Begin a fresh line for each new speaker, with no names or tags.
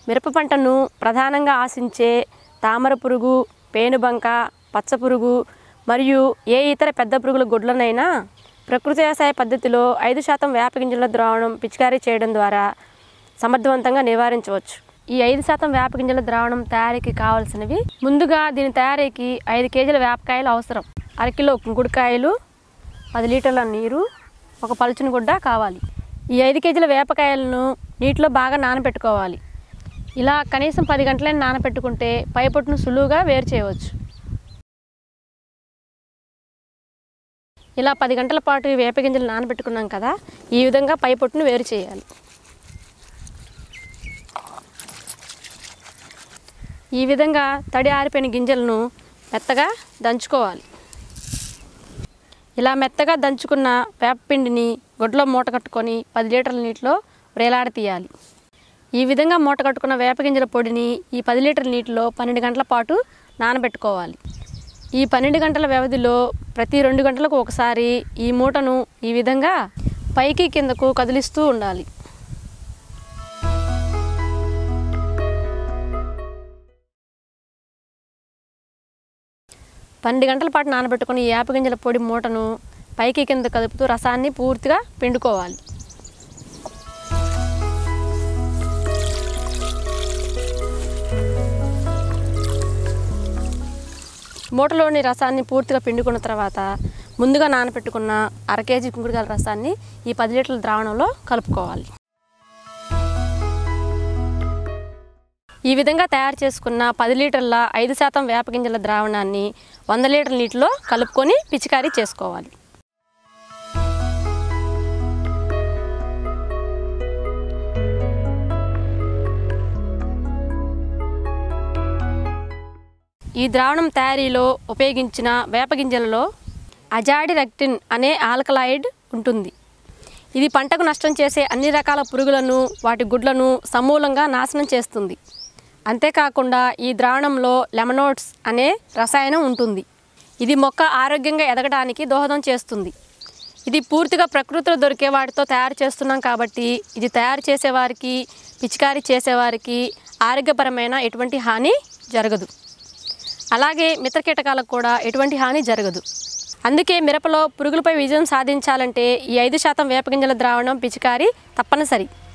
మిరప పంటను ప్రధానంగా ఆశించే తామర పురుగు, పేనుబంక, పచ్చపురుగు మరియు ఏ ఇతర పెద్ద పురుగుల గుడ్లనైనా ప్రకృతి వ్యవసాయ పద్ధతిలో 5% వేప గింజల ద్రావణం పిచికారీ చేయడం ద్వారా సమర్థవంతంగా నివారించవచ్చు. ఈ 5% వేప గింజల ద్రావణం తయారీకి కావాల్సినవి: ముందుగా దీని తయారీకి 5 కేజీల వేపకాయలు అవసరం, అరకిలో కుంకుడుకాయలు, 10 లీటర్ల నీరు, ఒక పలుచని గుడ్డ కావాలి. ఈ 5 కేజీల వేపకాయలను నీటిలో బాగా నానబెట్టుకోవాలి. ఇలా కనీసం 10 గంటలైనా నానబెట్టుకుంటే పైపొట్టును సులువుగా వేరు చేయవచ్చు. ఇలా 10 గంటల పాటు వేప గింజలు నానబెట్టుకున్నాం కదా, ఈ విధంగా పైపొట్టును వేరు చేయాలి. ఈ విధంగా తడి ఆరిపోయిన గింజలను మెత్తగా దంచుకోవాలి. ఇలా మెత్తగా దంచుకున్న వేపపిండిని గుడ్డలో మూట కట్టుకొని 10 లీటర్ల నీటిలో వేలాడతీయాలి. ఈ విధంగా మూట కట్టుకున్న వేప గింజల పొడిని ఈ 10 లీటర్ల నీటిలో 12 గంటల పాటు నానబెట్టుకోవాలి. ఈ 12 గంటల వ్యవధిలో ప్రతి 2 గంటలకు ఒకసారి ఈ మూటను ఈ విధంగా పైకి కిందకు కదిలిస్తూ ఉండాలి. పన్నెండు గంటల పాటు నానబెట్టుకుని ఈ వేప గింజల పొడి మూటను పైకి కింద కదుపుతూ రసాన్ని పూర్తిగా పిండుకోవాలి. మూటలోని రసాన్ని పూర్తిగా పిండుకున్న తర్వాత ముందుగా నానబెట్టుకున్న 1/2 కేజీ కుంకుడుకాయల రసాన్ని ఈ 10 లీటర్ల ద్రావణంలో కలుపుకోవాలి. ఈ విధంగా తయారు చేసుకున్న 10 లీటర్ల 5% వేప గింజల ద్రావణాన్ని 100 లీటర్ల నీటిలో కలుపుకొని పిచికారీ చేసుకోవాలి. ఈ ద్రావణం తయారీలో ఉపయోగించిన వేప గింజలలో అజాడిరక్టిన్ అనే ఆల్కలాయిడ్ ఉంటుంది. ఇది పంటకు నష్టం చేసే అన్ని రకాల పురుగులను, వాటి గుడ్లను సమూలంగా నాశనం చేస్తుంది. అంతేకాకుండా ఈ ద్రావణంలో లెమనోడ్స్ అనే రసాయనం ఉంటుంది. ఇది మొక్క ఆరోగ్యంగా ఎదగడానికి దోహదం చేస్తుంది. ఇది పూర్తిగా ప్రకృతిలో దొరికే వాటితో తయారు చేస్తున్నాం కాబట్టి ఇది తయారు చేసేవారికి, పిచికారీ చేసేవారికి ఆరోగ్యపరమైన ఎటువంటి హాని జరగదు. అలాగే మిత్ర కీటకాలకు కూడా ఎటువంటి హాని జరగదు. అందుకే మిరపలో పురుగులపై విజయం సాధించాలంటే ఈ 5% వేప గింజల ద్రావణం పిచికారీ తప్పనిసరి.